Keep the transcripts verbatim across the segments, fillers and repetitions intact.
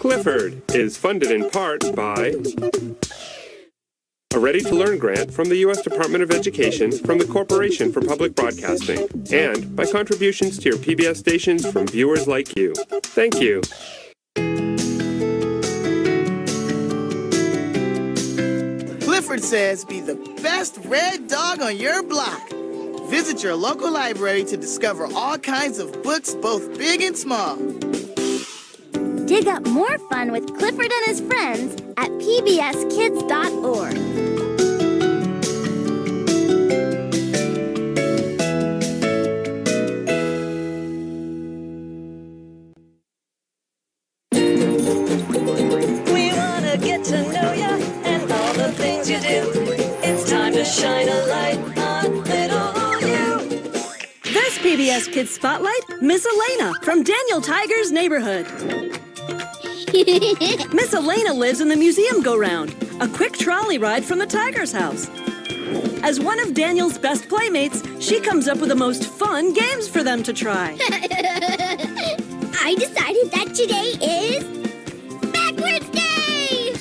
Clifford is funded in part by a Ready-to-Learn grant from the U S Department of Education from the Corporation for Public Broadcasting, and by contributions to your P B S stations from viewers like you. Thank you. Clifford says be the best red dog on your block. Visit your local library to discover all kinds of books, both big and small. Dig up more fun with Clifford and his friends at P B S kids dot org. We want to get to know you and all the things you do. It's time to shine a light on little you. This P B S Kids Spotlight, Miss Elena from Daniel Tiger's neighborhood. Miss Elena lives in the museum go-round, a quick trolley ride from the Tiger's house. As one of Daniel's best playmates, she comes up with the most fun games for them to try. I decided that today is Backwards Day!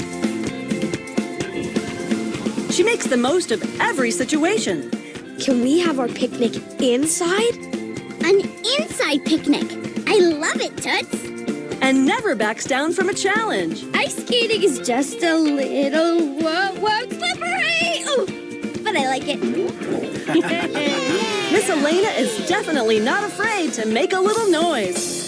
She makes the most of every situation. Can we have our picnic inside? An inside picnic. I love it, Toots. And never backs down from a challenge. Ice skating is just a little whoa, whoa, slippery! Oh, but I like it. Miss Elena is definitely not afraid to make a little noise.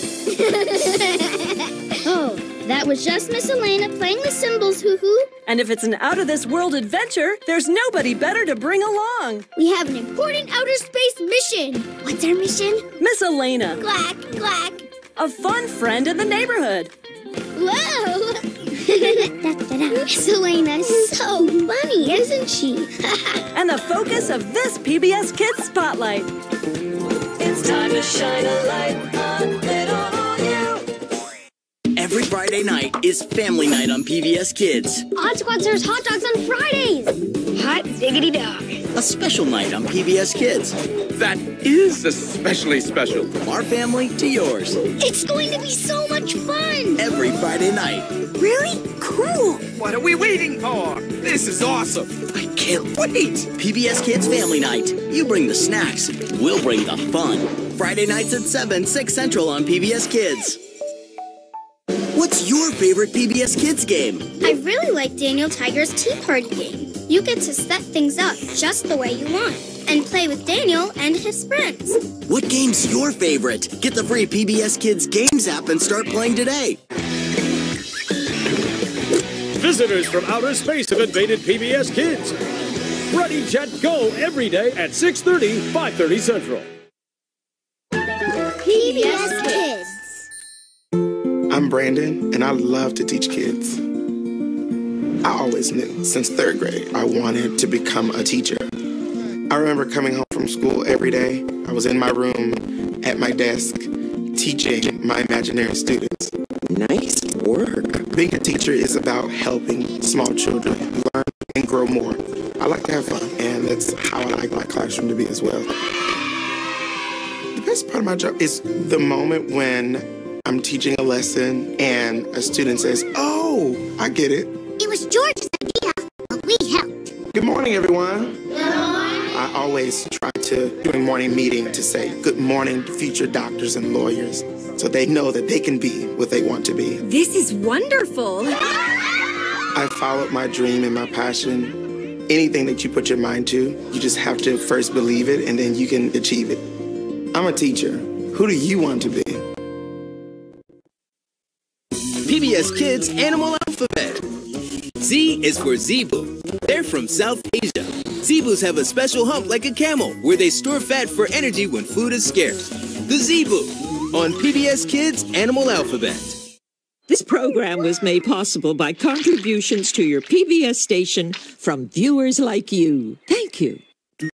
Oh, that was just Miss Elena playing the cymbals, hoo-hoo. And if it's an out-of-this-world adventure, there's nobody better to bring along. We have an important outer space mission. What's our mission? Miss Elena. Quack, quack. A fun friend in the neighborhood. Whoa! Miss Elena is so funny, isn't she? And the focus of this P B S Kids Spotlight. It's time to shine a light on little you. Every Friday night is family night on P B S Kids. Odd Squad serves hot dogs on Fridays. Hot diggity dog. A special night on P B S Kids. That is especially special. From our family to yours. It's going to be so much fun. Every Friday night. Really? Cool. What are we waiting for? This is awesome. I can't wait. P B S Kids Family Night. You bring the snacks. We'll bring the fun. Friday nights at seven, six Central on P B S Kids. What's your favorite P B S Kids game? I really like Daniel Tiger's Tea Party game. You get to set things up just the way you want and play with Daniel and his friends. What game's your favorite? Get the free P B S Kids Games app and start playing today. Visitors from outer space have invaded P B S Kids. Ready, Jet, go every day at six thirty, five thirty Central. P B S Kids. I'm Brandon, and I love to teach kids. I always knew, since third grade, I wanted to become a teacher. I remember coming home from school every day. I was in my room, at my desk, teaching my imaginary students. Nice work. Being a teacher is about helping small children learn and grow more. I like to have fun, and that's how I like my classroom to be as well. The best part of my job is the moment when I'm teaching a lesson and a student says, "Oh, I get it." It was George's idea, but we helped. Good morning, everyone. Good morning. I always try to, during morning meeting, to say, "Good morning, future doctors and lawyers," so they know that they can be what they want to be. This is wonderful. I followed my dream and my passion. Anything that you put your mind to, you just have to first believe it, and then you can achieve it. I'm a teacher. Who do you want to be? P B S Kids Animal Alphabet. Z is for zebu. They're from South Asia. Zebus have a special hump like a camel, where they store fat for energy when food is scarce. The zebu on P B S Kids Animal Alphabet. This program was made possible by contributions to your P B S station from viewers like you. Thank you.